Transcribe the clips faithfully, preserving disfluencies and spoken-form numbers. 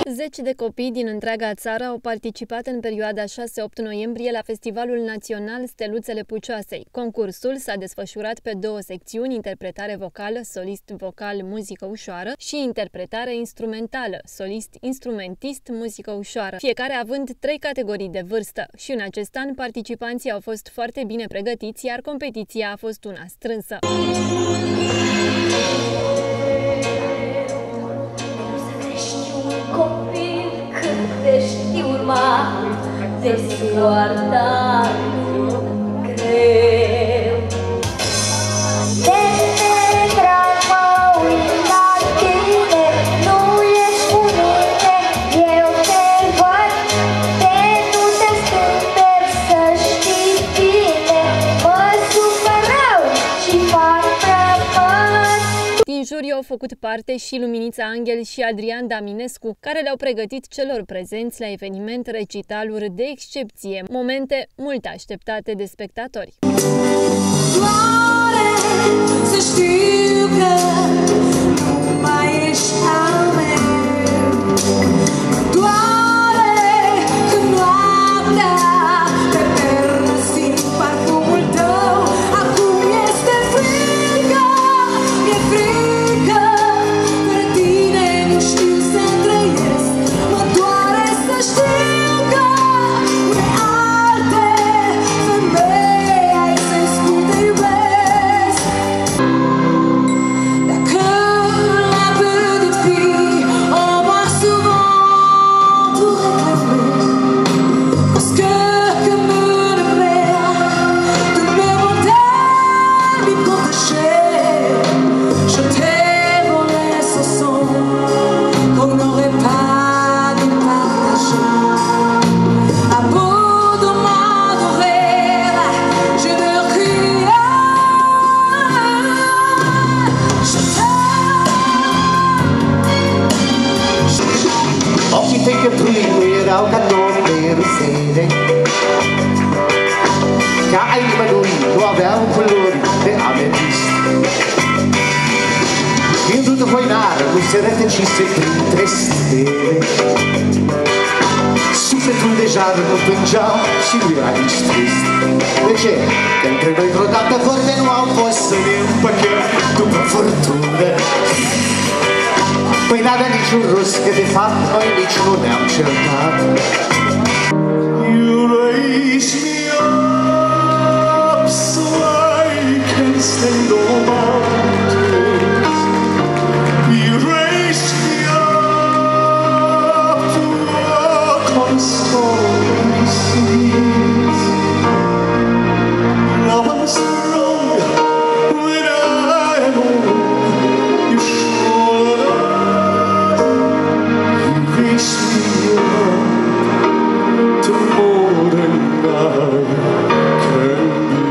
Zeci de copii din întreaga țară au participat în perioada șase opt noiembrie la Festivalul Național Steluțele Pucioasei. Concursul s-a desfășurat pe două secțiuni, interpretare vocală, solist vocal, muzică ușoară și interpretare instrumentală, solist instrumentist, muzică ușoară, fiecare având trei categorii de vârstă. Și în acest an participanții au fost foarte bine pregătiți, iar competiția a fost una strânsă. Copil, când vești urma de soarta lui greu. De te drag mă uit la tine, nu ești cu mine, eu te văd, de nu te scânteri să știi bine, mă supăr rău și fac prăpăd. Din juriu au făcut parte și Luminița Anghel și Adrian Daminescu, care le-au pregătit celor prezenți la eveniment recitaluri de excepție, momente mult așteptate de spectatori. Doare să știu că nu mai ești al meu. Doare când noaptea pe pernă simt parfumul tău. Acum este frică, e frică, fără tine nu știu să trăiesc. Mă doare să știu că unei alte femei ai să-i spui te iubesc. Dacă la petite fille on voit souvent tout réclamer, parce que comme une mère toutes mes bontés m'y protégeaient. Je t'ai volé ce son qu'on n'aurait pas dû partager. À bout de m'adorer, je me criais. Je Ochii tăi că primi erau ca nori de rusene, ca ai nimănui nu aveau culori de ametist. Vându-te voinară nu se rătăcise printre stele, sufletul de jar nu plângeau și nu era nici trist. De ce? Că între noi vreodată vorbe nu au fost să ne împăcăm după furtună. Păi n-avea niciun rost, că de fapt noi nici nu ne-am certat. You raise me up so I can stand on mountains. You raise me up to walk on stormy seas. Now I'm strong when I'm old. You should raise me up to more than I can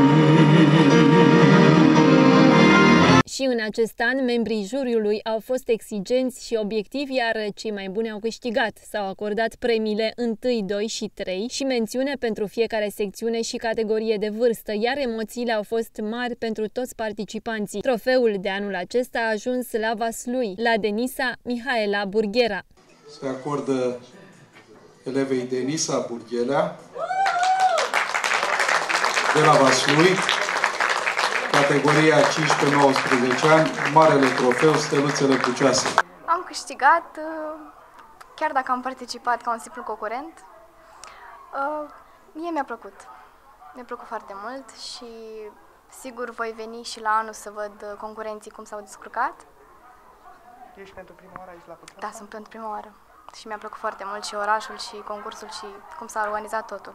be. Și în acest an, membrii juriului au fost exigenți și obiectivi, iar cei mai buni au câștigat. S-au acordat premiile unu, doi și trei și mențiune pentru fiecare secțiune și categorie de vârstă, iar emoțiile au fost mari pentru toți participanții. Trofeul de anul acesta a ajuns la Vaslui, la Denisa Mihaela Burghera. Se acordă elevei Denisa Burghelea de la Vaslui, categoria cincisprezece nouăsprezece ani, marele trofeu Steluțele Pucioase. Am câștigat, chiar dacă am participat ca un simplu concurent. Mie mi-a plăcut. Mi-a plăcut foarte mult și sigur voi veni și la anul să văd concurenții cum s-au descurcat. Ești pentru prima oară aici la Pucioase? Da, sunt pentru prima oară. Și mi-a plăcut foarte mult și orașul și concursul și cum s-a organizat totul.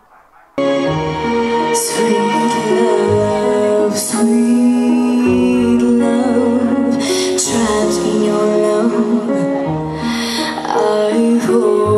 Sweet love, sweet love, trapped in your love, I hope.